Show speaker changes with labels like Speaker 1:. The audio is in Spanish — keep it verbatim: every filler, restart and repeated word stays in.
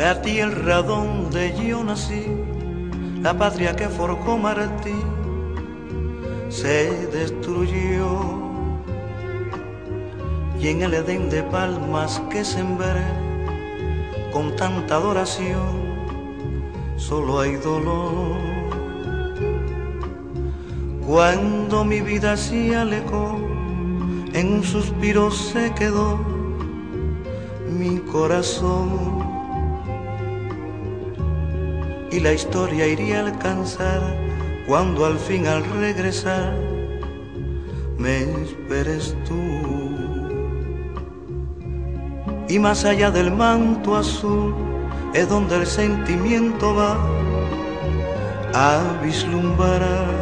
Speaker 1: la tierra donde yo nací, la patria que forjó Martí, se destruyó. Y en el Edén de palmas que sembré con tanta adoración, solo hay dolor. Cuando mi vida se alejó, en un suspiro se quedó mi corazón. Y la historia iría a alcanzar cuando al fin al regresar me esperes tú. Y más allá del manto azul es donde el sentimiento va a vislumbrar